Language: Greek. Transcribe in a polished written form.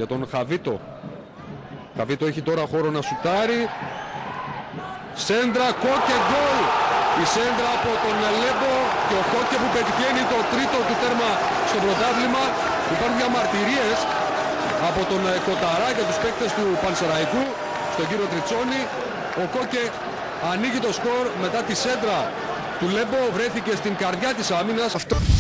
για τον Χαβίτο. Χαβίτο έχει τώρα χώρο να σουτάρει. Σέντρα, Κόκε, γκολ! Η σέντρα από τον Λέμπο και ο Κόκε που πετυχαίνει το τρίτο του τέρμα στο πρωτάθλημα. Υπάρχουν διαμαρτυρίες από τον Κοταρά και τους παίκτες του Πανσεραϊκού στον κύριο Τριτσόνη. Ο Κόκε ανοίγει το σκορ μετά τη σέντρα του Λέμπο, βρέθηκε στην καρδιά της άμυνας.